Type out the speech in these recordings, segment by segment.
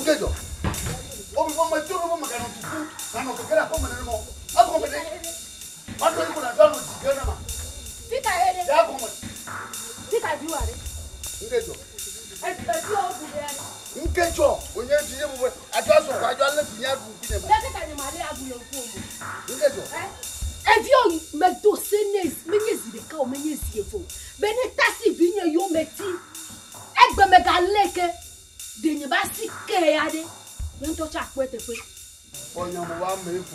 Ngejo. O mi mama toro mama kana tufu. Kana ko kala ko mana mo. Ako me de. Ando ko na dano sigana ma. Fika ere. Ya ko mo. Fika juare. Ngejo. Eti o bu ya. Ngejo. Onye tinye mo. Ajo so kwa ajo le tinya bu bi ne ma. Leke ka ni mali agulo ku mo. Ngejo. Evio me do senes, me nyezi de ka o me nyezi efo. Bene tasi vinye yo meti. Egbe me ga leke. De nye ba si ke ya de. Yen to cha kwete pe. Onya mo wa meku.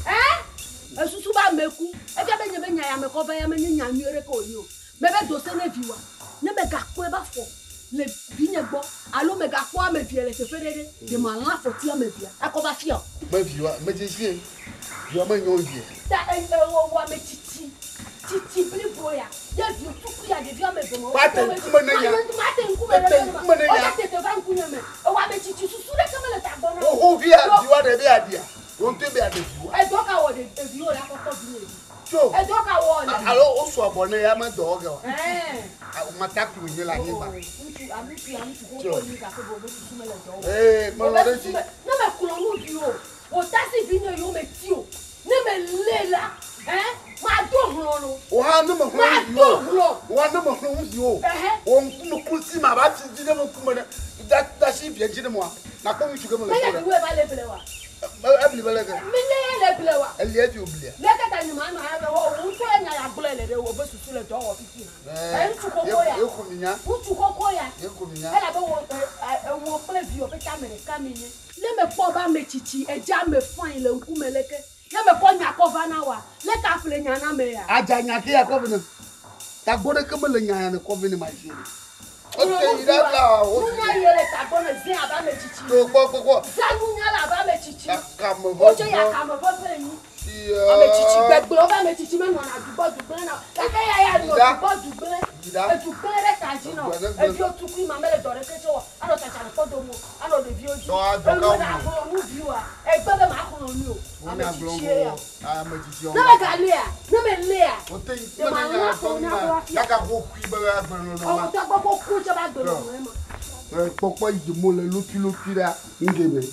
Esusu ba meku. Evia be nya ya me ko ba ya me nya nyere ko yo. Me be do sene viwa. Ne me ga ko e ba fo. Le vinye gbo. Alo me ga ko me vie le se fedede. De ma la fo ti me via. Akoba fio. Me viwa, me je sie. Yo ma nyo vie. Ta wa me titi. Titi bli boya. Ya vi tuku ya de via me bemo. Pate kuma na ya. Pate kuma na ya. O ta te va nkunya me. O wa me titi susu le kama le ta bona. O via viwa de be adia. Won te be ade viwa. E doka wo de viwa la kokko bi ni. So. E doka wo le. Alo o so abone ya ma do oga. O ma ta ku ni la ni ba. Amutu ko ni ka ko bo susu me le do. Mo lo de ti. Na me kulo mu bi o. O ta si vi ni yo me ti o. Ne me lela. Ma do hlo. O ha no mo hlo. Wa no mo hlo yo. O no kusi ma ba ti di ne mo kuma na. Da si bi ji ne mo. Na ko mi chuke mo le. Me ya we ba le bele wa. Abli bele ga. Me le bele wa. Ali e ti obli. Le ka ta ni ma na o to enya ya gbole le de wo be susu le do wo fiti na. Ntu koko ya. E ko mi nya. Ntu koko ya. E ko mi nya. E la be wo play view be ta America mi ni. Le me po ba me chichi e ja me fan ile nku meleke. Ya me po nya cover na wa. Le ka fle nya na me ya. Aja nya ke ya cover na. Ta gbode ke me le nya ya na cover ni ma jiri. Okay, ida bla o. Nya yele ta gbona zin aba me chichi. To ko. Zanuvoe la ba me chichi. Ka mo bo. O je ya ka mo bo pe ni. Ame chichi gbegbe o ba me chichi me no na dubo na. La ke ya no dubo. E tu pere ka ji no. E bi o tu ku ma me le dore ke so. Ano ta cha ko do mo. Ano de bi oji. So a do ka mo. Mu bi wa. E gbe be ma ko no ni o. Ame chichi ya. Ame chichi o. Na me ga le ya. Na me le ya. O te me na ko na. Ya ka ko ku be ga gbe no no. O ta gbo ko ku je ba gbe no mo. Popo idimo le loki ra ngebe.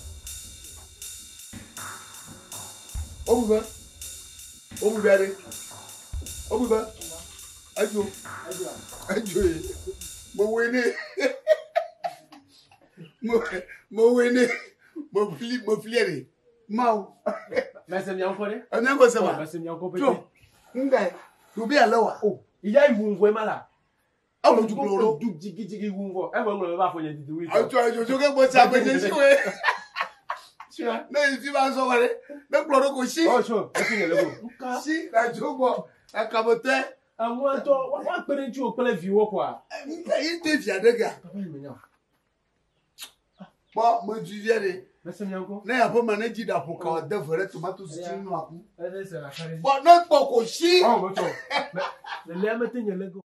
Obuba. Ajo. Mo wene. Mo fliere. Mau. Mese mi anko de? Ana go sema. Mese mi anko pe. Ngai. Tu be alawa. Oh, iya iwunvo e mala. Awo ju kloro. Du jigi iwunvo. E wo ngolo ba fo yen didi wi. Ajo ke bo sa pe je siwe. Sure. Na isi ba so wale. Na kloro ko si. Oh, sure. E tin le go. Si na jogo. Akabote. Àwọn to wa pere nju o pele vi wo kwa. Ngai te fi adega. Papa mi nya. Bo mo ju viere. Mese mi anko. Na ya po manage da po ka de vere tomato stew no aku. E se la kare. Bo na po ko si. Oh, mo to. Le le amete nye le go.